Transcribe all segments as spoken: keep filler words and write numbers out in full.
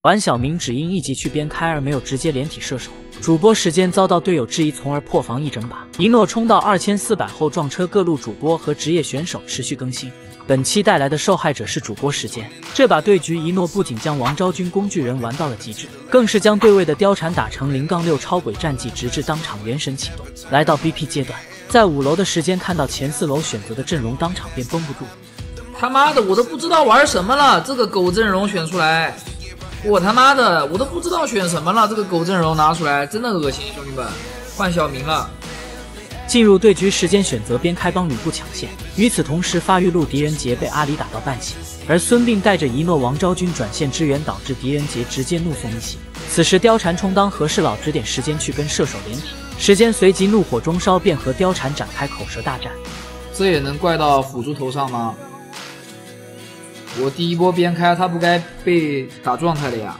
玩小明只因一击去边开而没有直接连体射手。 主播时间遭到队友质疑，从而破防一整把。一诺冲到二千四百后撞车，各路主播和职业选手持续更新。本期带来的受害者是主播时间。这把对局，一诺不仅将王昭君工具人玩到了极致，更是将对位的貂蝉打成零杠六超轨战绩，直至当场元神启动。来到 B P 阶段，在五楼的时间看到前四楼选择的阵容，当场便绷不住。 他妈的，我都不知道玩什么了，这个狗阵容选出来。 我他妈的，我都不知道选什么了。这个狗阵容拿出来，真的恶心，兄弟们，换小明了。 进入对局时间选择边开帮吕布抢线，与此同时发育路狄仁杰被阿里打到半血，而孙膑带着一诺王昭君转线支援，导致狄仁杰直接怒送一血。此时貂蝉充当和事佬，指点时间去跟射手连体，时间随即怒火中烧，便和貂蝉展开口舌大战。 这也能怪到辅助头上吗？ 我第一波边开，他不该被打状态的呀。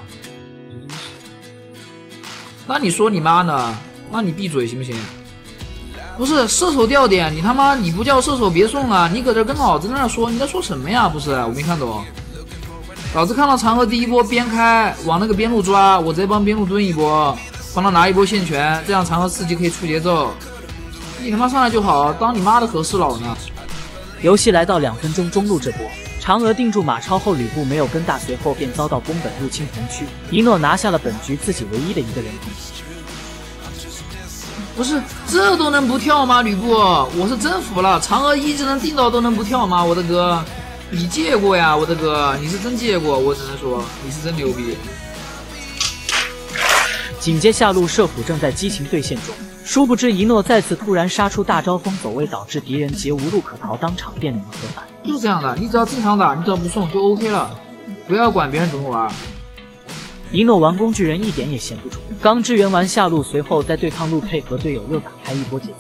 那你说你妈呢？那你闭嘴行不行？不是射手掉点，你他妈你不叫射手别送啊！你搁这跟老子在那说，你在说什么呀？不是，我没看懂。老子看到长河第一波边开，往那个边路抓，我直接帮边路蹲一波，帮他拿一波线权，这样长河四级可以出节奏。你他妈上来就好，当你妈的和事佬呢！ 游戏来到两分钟中路这波。 嫦娥定住马超后，吕布没有跟大，随后便遭到宫本入侵红区，一诺拿下了本局自己唯一的一个人头。 不是这都能不跳吗？吕布，我是真服了，嫦娥一直能定到都能不跳吗？我的哥，你借过呀，我的哥，你是真借过，我只能说你是真牛逼。 紧接下路射辅正在激情对线中，殊不知一诺再次突然杀出大招风走位，导致狄仁杰无路可逃，当场便领了盒饭。 就这样的，你只要正常打，你只要不送就 OK 了，不要管别人怎么玩。 一诺玩工具人一点也闲不住，刚支援完下路，随后在对抗路配合队友又打开一波节奏。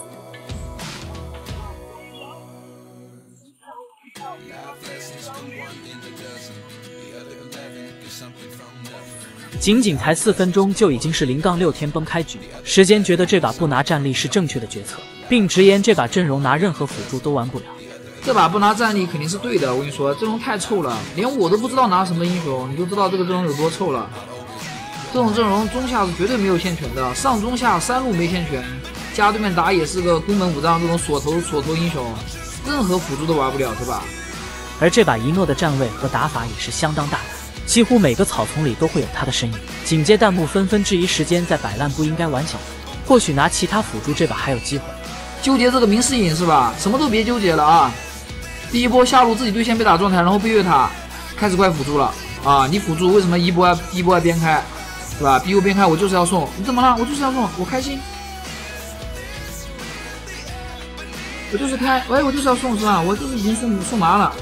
仅仅才四分钟就已经是零杠六天崩开局，时间觉得这把不拿战力是正确的决策，并直言这把阵容拿任何辅助都玩不了。 这把不拿战力肯定是对的，我跟你说，阵容太臭了，连我都不知道拿什么英雄，你就知道这个阵容有多臭了。这种阵容中下是绝对没有线权的，上中下三路没线权，加对面打也是个宫本武藏这种锁头锁头英雄，任何辅助都玩不了，是吧？ 而这把一诺的站位和打法也是相当大胆，几乎每个草丛里都会有他的身影。紧接弹幕纷纷质疑时间在摆烂，不应该玩小明，或许拿其他辅助这把还有机会。 纠结这个明世隐是吧？什么都别纠结了啊！ 第一波下路自己对线被打状态，然后被越塔，开始怪辅助了啊！你辅助为什么一波一波边开，对吧？逼我边开，我就是要送，你怎么了？我就是要送，我开心，我就是开，喂，我就是要送是吧？我就是已经送送麻了。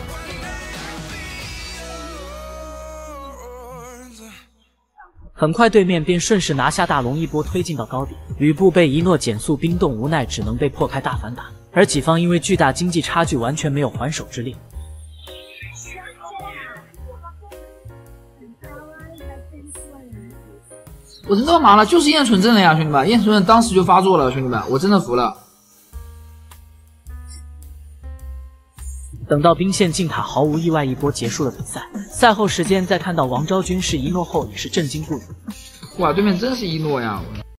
很快对面便顺势拿下大龙，一波推进到高地，吕布被一诺减速冰冻，无奈只能被迫开大反打。 而己方因为巨大经济差距，完全没有还手之力。 我真他妈了，就是燕纯正的呀，兄弟们！燕纯正当时就发作了，兄弟们，我真的服了。 等到兵线进塔，毫无意外，一波结束了比赛。赛后时间再看到王昭君是一诺后，也是震惊不已。 哇，对面真是一诺呀！